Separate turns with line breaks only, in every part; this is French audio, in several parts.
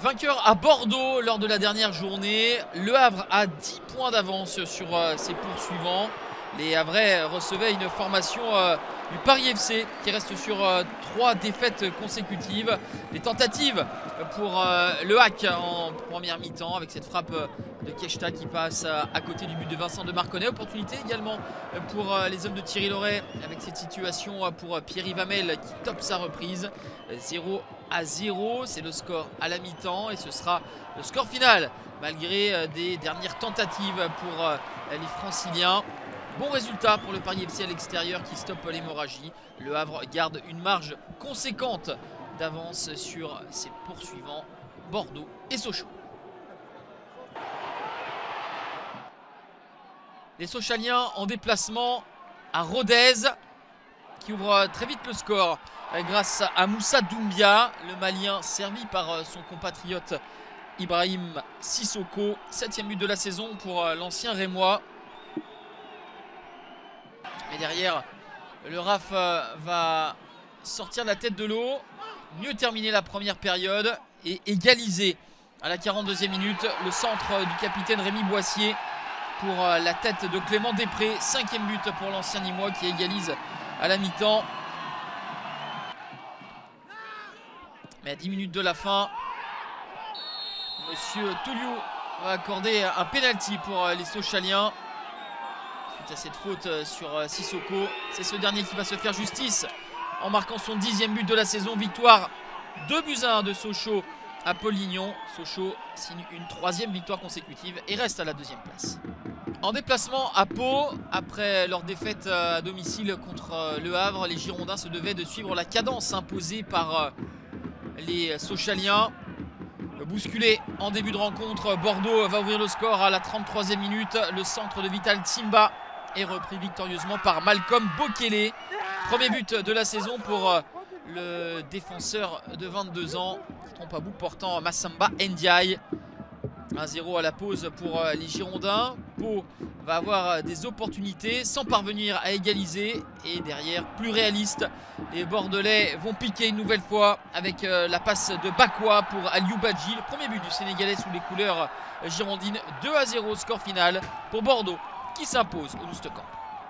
Vainqueur à Bordeaux lors de la dernière journée. Le Havre a 10 points d'avance sur ses poursuivants. Les Havrais recevaient une formation du Paris FC qui reste sur 3 défaites consécutives. Des tentatives pour le Hack en première mi-temps avec cette frappe de Keshta qui passe à côté du but de Vincent de Marconnet. Opportunité également pour les hommes de Thierry Loret avec cette situation pour Pierre-Yves Hamel qui top sa reprise. 0-0, c'est le score à la mi-temps et ce sera le score final malgré des dernières tentatives pour les Franciliens. Bon résultat pour le Paris FC à l'extérieur qui stoppe l'hémorragie. Le Havre garde une marge conséquente d'avance sur ses poursuivants Bordeaux et Sochaux. Les Sochaliens en déplacement à Rodez qui ouvre très vite le score grâce à Moussa Doumbia, le Malien servi par son compatriote Ibrahim Sissoko. 7e but de la saison pour l'ancien Rémois. Mais derrière, le RAF va sortir la tête de l'eau, mieux terminer la première période et égaliser à la 42e minute. Le centre du capitaine Rémi Boissier pour la tête de Clément Després. 5e but pour l'ancien Nîmois qui égalise à la mi-temps. Mais à 10 minutes de la fin, Monsieur Touliou va accorder un pénalty pour les Sochaliens. Suite à cette faute sur Sissoko, c'est ce dernier qui va se faire justice en marquant son 10e but de la saison. Victoire 2-1 de Sochaux à Polignon. Sochaux signe une 3e victoire consécutive et reste à la 2e place. En déplacement à Pau, après leur défaite à domicile contre le Havre, les Girondins se devaient de suivre la cadence imposée par les Sochaliens. Bousculé en début de rencontre, Bordeaux va ouvrir le score à la 33e minute. Le centre de Vital Timba est repris victorieusement par Malcolm Bokele. Premier but de la saison pour le défenseur de 22 ans qui trompe à bout portant Massamba Ndiaye. 1-0 à la pause pour les Girondins. Pau va avoir des opportunités sans parvenir à égaliser. Et derrière, plus réaliste, les Bordelais vont piquer une nouvelle fois avec la passe de Bakwa pour Aliou Badji. Le premier but du Sénégalais sous les couleurs girondines. 2-0 score final pour Bordeaux qui s'impose au Loustegant.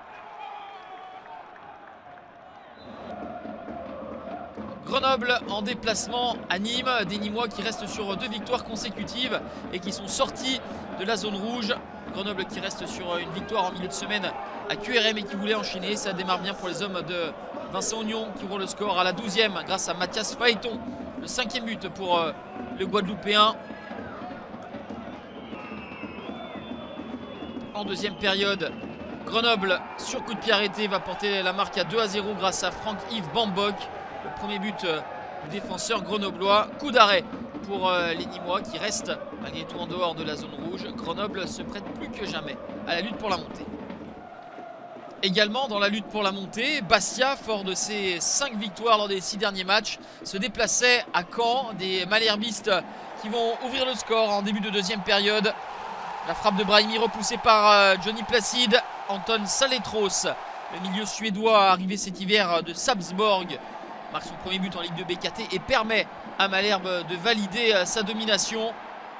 Grenoble en déplacement à Nîmes, des Nîmois qui restent sur 2 victoires consécutives et qui sont sortis de la zone rouge. Grenoble qui reste sur une victoire en milieu de semaine à QRM et qui voulait enchaîner. Ça démarre bien pour les hommes de Vincent Ognon qui ouvrent le score à la 12e grâce à Mathias Phaéton. Le 5e but pour le Guadeloupéen. En deuxième période, Grenoble sur coup de pied arrêté va porter la marque à 2-0 grâce à Franck-Yves Bambok. Le premier but du défenseur grenoblois. Coup d'arrêt pour les Nîmois qui restent malgré tout en dehors de la zone rouge. Grenoble se prête plus que jamais à la lutte pour la montée. Également dans la lutte pour la montée, Bastia, fort de ses 5 victoires lors des 6 derniers matchs, se déplaçait à Caen. Des malherbistes qui vont ouvrir le score en début de deuxième période. La frappe de Brahimi repoussée par Johnny Placide. Anton Saletros, le milieu suédois arrivé cet hiver de Sarpsborg, marque son premier but en Ligue 2 BKT et permet à Malherbe de valider sa domination.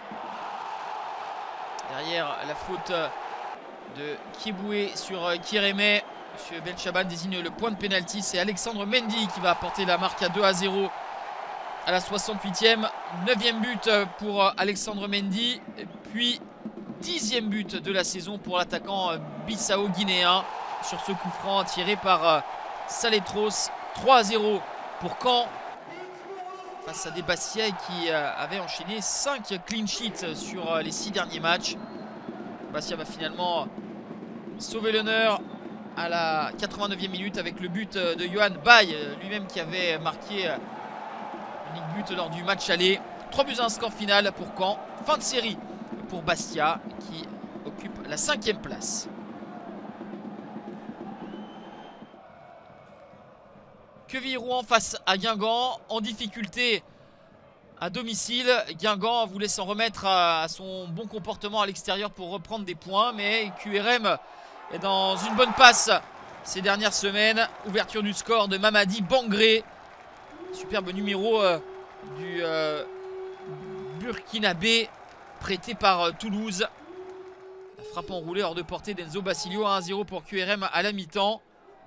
Derrière la faute de Kieboué sur Kiremé, M. Benchaban désigne le point de pénalty. C'est Alexandre Mendy qui va apporter la marque à 2-0 à la 68e. 9e but pour Alexandre Mendy, puis 10e but de la saison pour l'attaquant bissau-guinéen sur ce coup franc tiré par Saletros. 3-0 pour Caen face à des Bastiais qui avaient enchaîné 5 clean sheets sur les 6 derniers matchs. Bastia va finalement sauver l'honneur à la 89e minute avec le but de Johan Bay, lui-même qui avait marqué un but lors du match aller. 3-1 score final pour Caen. Fin de série pour Bastia qui occupe la 5e place. Quevilly-Rouen face à Guingamp en difficulté à domicile. Guingamp voulait s'en remettre à son bon comportement à l'extérieur pour reprendre des points, mais QRM est dans une bonne passe ces dernières semaines. Ouverture du score de Mamadi Bangré. Superbe numéro du burkinabé prêté par Toulouse. La frappe enroulée hors de portée d'Enzo Basilio. 1-0 pour QRM à la mi-temps.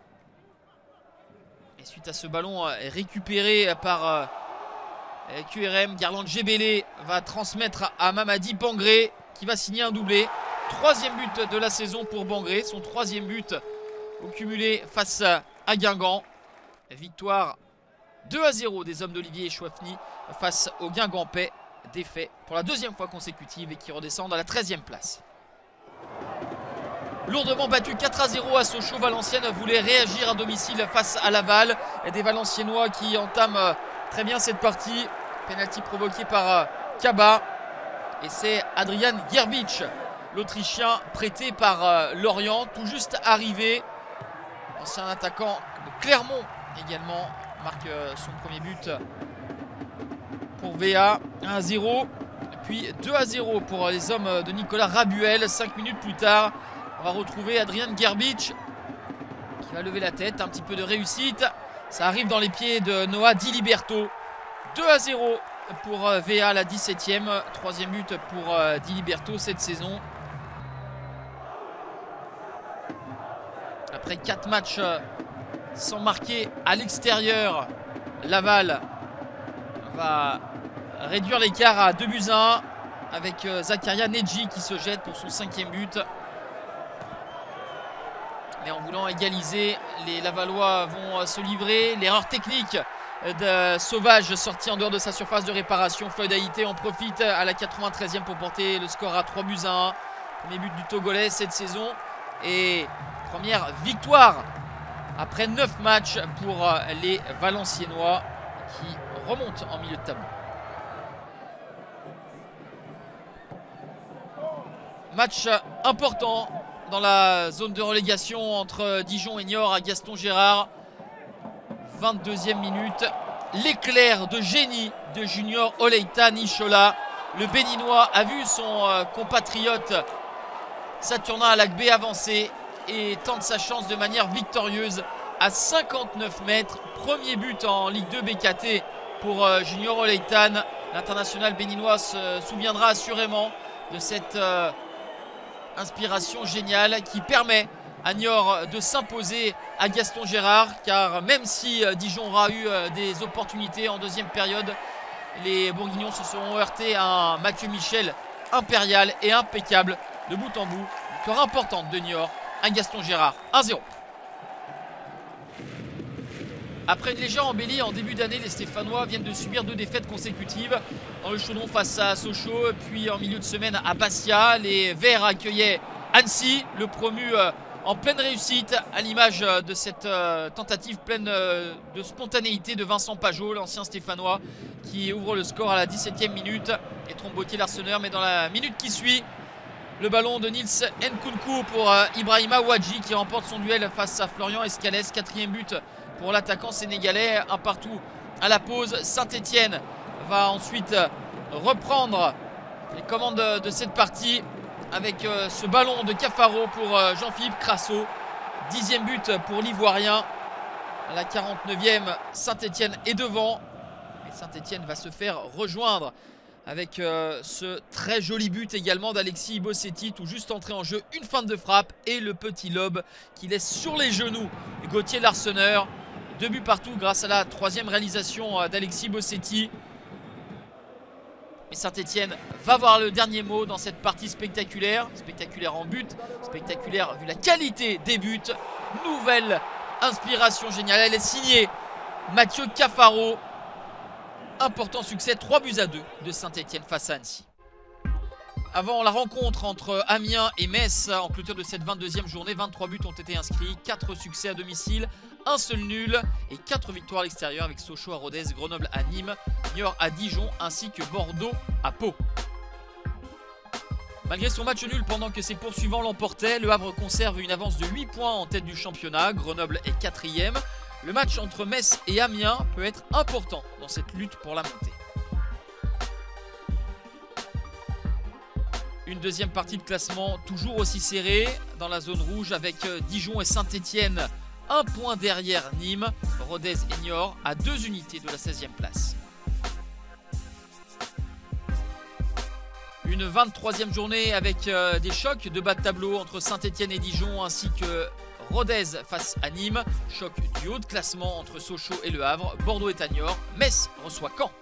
Et suite à ce ballon récupéré par QRM, Garland Gebele va transmettre à Mamadi Bangré qui va signer un doublé. 3e but de la saison pour Bangré, son 3e but au cumulé face à Guingamp. Victoire 2-0 des hommes d'Olivier Chouafny face aux Guingampais, défait pour la 2e fois consécutive et qui redescendent à la 13e place. Lourdement battu 4-0 à Sochaux, Valenciennes voulait réagir à domicile face à Laval. Et des Valenciennois qui entament très bien cette partie. Penalty provoqué par Kaba. Et c'est Adrian Gerbic, l'Autrichien prêté par Lorient, tout juste arrivé. Ancien attaquant de Clermont également, marque son premier but pour VA. 1-0, puis 2-0 pour les hommes de Nicolas Rabuel. 5 minutes plus tard, on va retrouver Adrian Gerbic qui va lever la tête, un petit peu de réussite. Ça arrive dans les pieds de Noah Di Liberto. 2-0 pour VA, la 17e. 3e but pour Di Liberto cette saison. Après 4 matchs sans marquer à l'extérieur, Laval va réduire l'écart à 2-1 avec Zakaria Nedji qui se jette pour son 5e but. Mais en voulant égaliser, les Lavallois vont se livrer. L'erreur technique de Sauvage sorti en dehors de sa surface de réparation. Floyd Haïté en profite à la 93e pour porter le score à 3-1. Premier but du Togolais cette saison. Et première victoire après 9 matchs pour les Valenciennois qui remontent en milieu de tableau. Match important dans la zone de relégation entre Dijon et Niort à Gaston Gérard. 22e minute. L'éclair de génie de Junior Oleita Nichola. Le Béninois a vu son compatriote Saturnin Alakbé avancer et tente sa chance de manière victorieuse à 59 mètres. Premier but en Ligue 2 BKT pour Junior Oleitan. L'international béninois se souviendra assurément de cette inspiration géniale qui permet à Niort de s'imposer à Gaston Gérard, car même si Dijon aura eu des opportunités en deuxième période, les Bourguignons se seront heurtés à un Mathieu Michel impérial et impeccable de bout en bout. Victoire importante de Niort à Gaston Gérard, 1-0. Après une légère embellie en début d'année, les Stéphanois viennent de subir 2 défaites consécutives. Dans le chaudron face à Sochaux, puis en milieu de semaine à Bastia. Les Verts accueillaient Annecy, le promu en pleine réussite, à l'image de cette tentative pleine de spontanéité de Vincent Pajot, l'ancien Stéphanois, qui ouvre le score à la 17e minute. Et Trombotier l'Arseneur, mais dans la minute qui suit, le ballon de Nils Nkunku pour Ibrahima Ouadji qui remporte son duel face à Florian Escalès. 4e but pour l'attaquant sénégalais, un partout à la pause. Saint-Etienne va ensuite reprendre les commandes de cette partie avec ce ballon de Cafaro pour Jean-Philippe Crasso. 10e but pour l'Ivoirien. À la 49e, Saint-Etienne est devant. Et Saint-Etienne va se faire rejoindre avec ce très joli but également d'Alexis Bossetti, tout juste entré en jeu. Une feinte de frappe et le petit lob qui laisse sur les genoux Gauthier Larseneur. 2 buts partout grâce à la 3e réalisation d'Alexis Bossetti. Et Saint-Etienne va avoir le dernier mot dans cette partie spectaculaire. Spectaculaire en but, spectaculaire vu la qualité des buts. Nouvelle inspiration géniale, elle est signée Mathieu Cafaro. Important succès, 3-2 de Saint-Etienne face à Annecy. Avant la rencontre entre Amiens et Metz en clôture de cette 22e journée, 23 buts ont été inscrits, 4 succès à domicile, un seul nul et 4 victoires à l'extérieur avec Sochaux à Rodez, Grenoble à Nîmes, Niort à Dijon ainsi que Bordeaux à Pau. Malgré son match nul pendant que ses poursuivants l'emportaient, Le Havre conserve une avance de 8 points en tête du championnat, Grenoble est 4e. Le match entre Metz et Amiens peut être important dans cette lutte pour la montée. Une deuxième partie de classement toujours aussi serrée dans la zone rouge avec Dijon et Saint-Etienne 1 point derrière Nîmes, Rodez et Niort à 2 unités de la 16e place. Une 23e journée avec des chocs de bas de tableau entre Saint-Etienne et Dijon ainsi que Rodez face à Nîmes. Choc du haut de classement entre Sochaux et Le Havre. Bordeaux et Niort. Metz reçoit Caen.